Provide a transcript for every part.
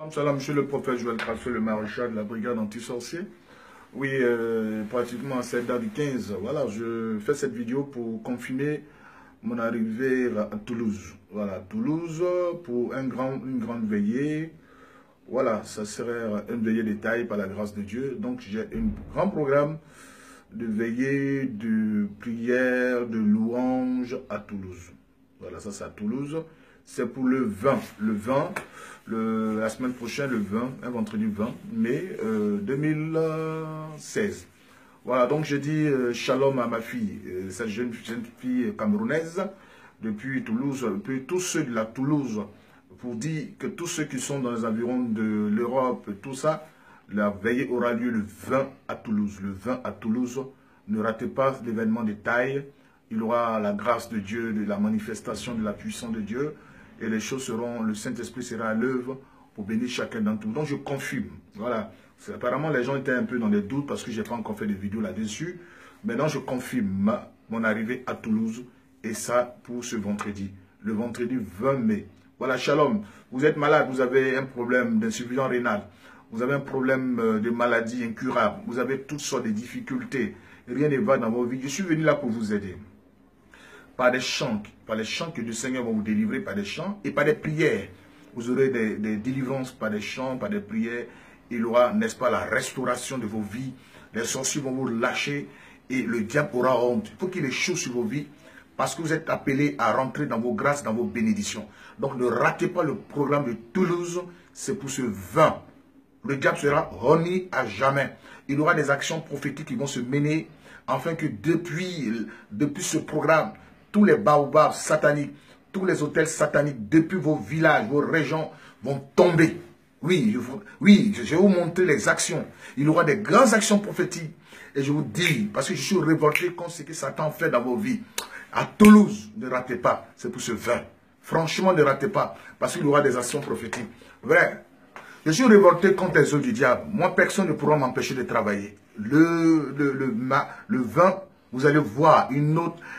Salam, monsieur le prophète Joël Crasso, le maréchal de la brigade anti-sorcier. Oui, pratiquement à cette date du 15, voilà, je fais cette vidéo pour confirmer mon arrivée à Toulouse. Voilà, Toulouse pour une grande veillée. Voilà, ça serait une veillée de taille par la grâce de Dieu. Donc j'ai un grand programme de veillée, de prière, de louange à Toulouse. Voilà, ça c'est à Toulouse. C'est pour le 20. La semaine prochaine, le 20, un vendredi 20 mai 2016. Voilà, donc je dis shalom à ma fille, cette jeune fille camerounaise, depuis Toulouse, depuis tous ceux de la Toulouse, pour dire que tous ceux qui sont dans les environs de l'Europe, tout ça, la veillée aura lieu le 20 à Toulouse. Le 20 à Toulouse, ne ratez pas l'événement de taille. Il y aura la grâce de Dieu, de la manifestation de la puissance de Dieu. Et les choses seront, le Saint-Esprit sera à l'œuvre pour bénir chacun d'entre vous. Donc je confirme. Voilà. Apparemment, les gens étaient un peu dans les doutes parce que je n'ai pas encore fait de vidéo là-dessus. Maintenant, je confirme mon arrivée à Toulouse. Et ça pour ce vendredi. Le vendredi 20 mai. Voilà, shalom. Vous êtes malade, vous avez un problème d'insuffisance rénale. Vous avez un problème de maladie incurable. Vous avez toutes sortes de difficultés. Rien ne va dans vos vies. Je suis venu là pour vous aider. Par des chants que le Seigneur va vous délivrer, par des chants et par des prières. Vous aurez des délivrances par des chants, par des prières. Il y aura, n'est-ce pas, la restauration de vos vies. Les sorciers vont vous lâcher et le diable aura honte. Il faut qu'il échoue sur vos vies parce que vous êtes appelés à rentrer dans vos grâces, dans vos bénédictions. Donc ne ratez pas le programme de Toulouse, c'est pour ce 20. Le diable sera renié à jamais. Il y aura des actions prophétiques qui vont se mener afin que depuis ce programme, tous les baobabs sataniques, tous les hôtels sataniques, depuis vos villages, vos régions, vont tomber. Oui, je vais vous montrer les actions. Il y aura des grandes actions prophétiques. Et je vous dis, parce que je suis révolté contre ce que Satan fait dans vos vies. À Toulouse, ne ratez pas. C'est pour ce 20. Franchement, ne ratez pas. Parce qu'il y aura des actions prophétiques. Vrai. Je suis révolté contre les œuvres du diable. Moi, personne ne pourra m'empêcher de travailler. Le 20, vous allez voir une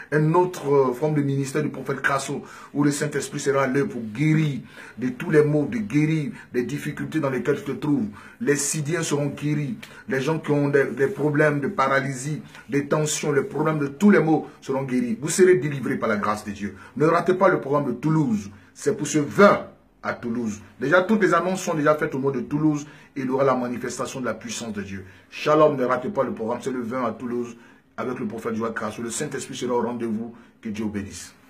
autre forme de ministère du prophète Crasso, où le Saint-Esprit sera là pour guérir de tous les maux, de guérir des difficultés dans lesquelles tu te trouves. Les Sidiens seront guéris. Les gens qui ont des problèmes de paralysie, des tensions, les problèmes de tous les maux seront guéris. Vous serez délivrés par la grâce de Dieu. Ne ratez pas le programme de Toulouse. C'est pour ce 20 à Toulouse. Déjà, toutes les annonces sont déjà faites au mot de Toulouse et il y aura la manifestation de la puissance de Dieu. Shalom, ne ratez pas le programme. C'est le 20 à Toulouse avec le prophète Joël Crasso. Le Saint-Esprit sera au rendez-vous. Que Dieu bénisse.